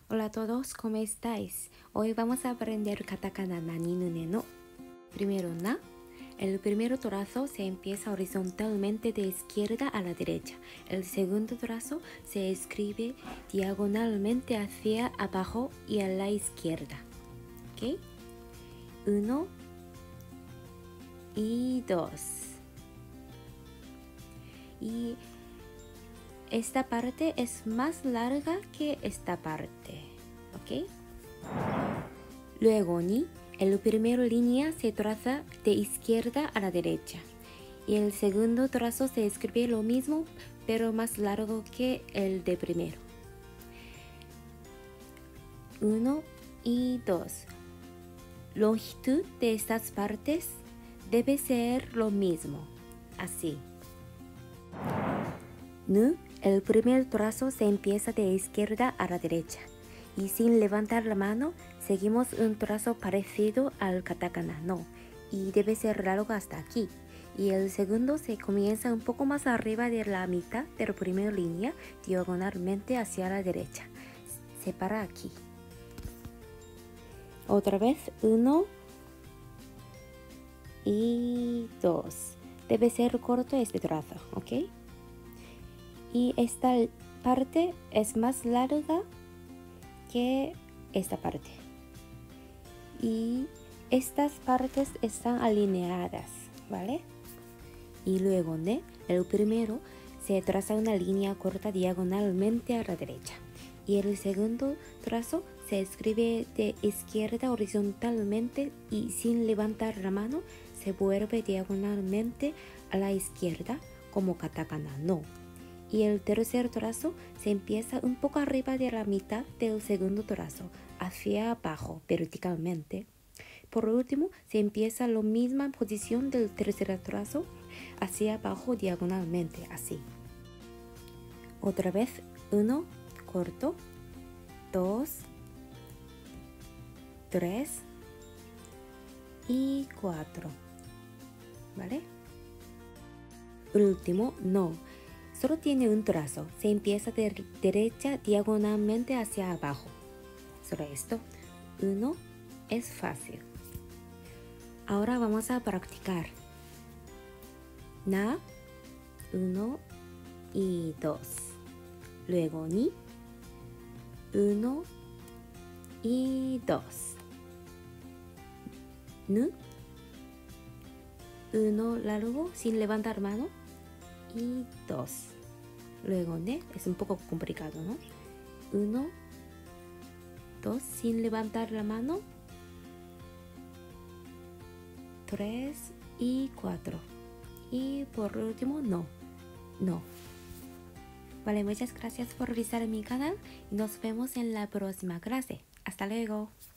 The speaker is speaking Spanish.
Hola a todos, ¿cómo estáis? Hoy vamos a aprender katakana nani nune no. Primero na. El primer trazo se empieza horizontalmente de izquierda a la derecha. El segundo trazo se escribe diagonalmente hacia abajo y a la izquierda. ¿Ok? 1 y 2. Y esta parte es más larga que esta parte, ¿ok? Luego ni, el primer línea se traza de izquierda a la derecha y el segundo trazo se escribe lo mismo pero más largo que el de primero. 1 y 2. Longitud de estas partes debe ser lo mismo, así. Nu, el primer trazo se empieza de izquierda a la derecha y sin levantar la mano seguimos un trazo parecido al katakana no y debe ser largo hasta aquí. Y el segundo se comienza un poco más arriba de la mitad de la primera línea diagonalmente hacia la derecha. Se para aquí. Otra vez 1 y 2. Debe ser corto este trazo, ¿ok? Y esta parte es más larga que esta parte. Y estas partes están alineadas, ¿vale? Y luego, ¿no? El primero se traza una línea corta diagonalmente a la derecha. Y el segundo trazo se escribe de izquierda horizontalmente y sin levantar la mano se vuelve diagonalmente a la izquierda como katakana no. Y el tercer trazo se empieza un poco arriba de la mitad del segundo trazo, hacia abajo verticalmente. Por último, se empieza la misma posición del tercer trazo, hacia abajo diagonalmente, así. Otra vez, 1, corto, 2, 3 y 4, ¿vale? Último, no. Solo tiene un trazo, se empieza de derecha diagonalmente hacia abajo. Solo esto. 1 es fácil. Ahora vamos a practicar. Na, 1 y 2. Luego ni, 1 y 2. Nu, 1 largo sin levantar mano. Y 2. Luego ne, es un poco complicado, ¿no? 1, 2 sin levantar la mano. 3 y 4. Y por último, no. No. Vale, muchas gracias por visitar mi canal y nos vemos en la próxima clase. Hasta luego.